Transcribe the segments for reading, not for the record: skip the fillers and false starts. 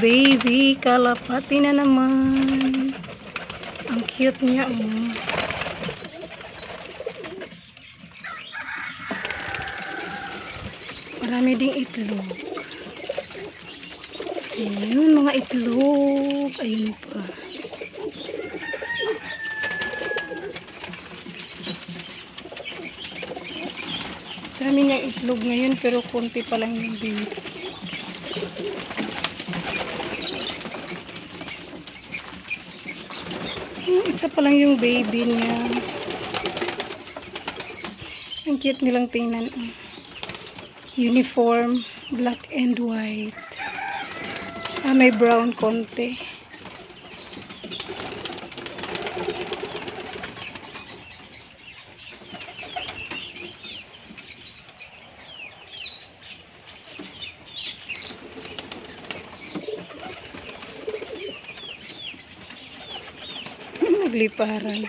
baby kalapati na naman. Ang cute niya, oh. Marami ding itlog. Ayun, mga itlog. Ayun pa. Marami niyang itlog ngayon, pero konti pa lang yung baby. Isa pa lang yung baby niya. Ang cute nilang tingnan. Uniform, black and white. May brown konti. Nagliparan.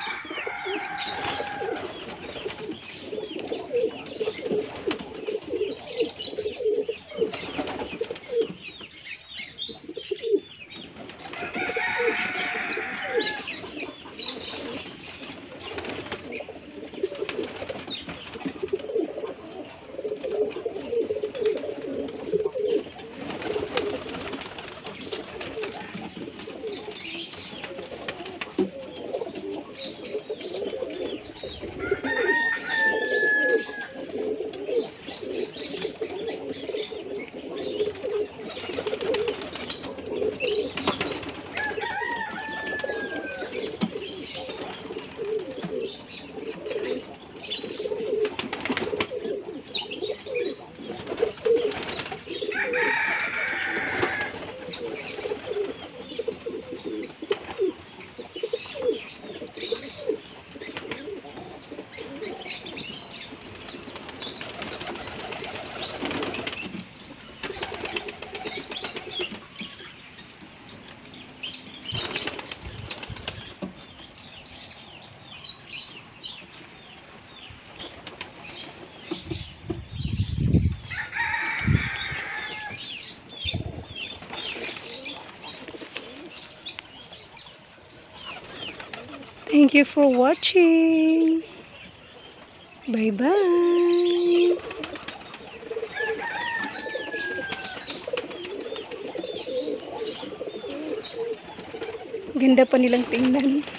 Thank you for watching. Bye-bye. Ganda pa nilang tingnan.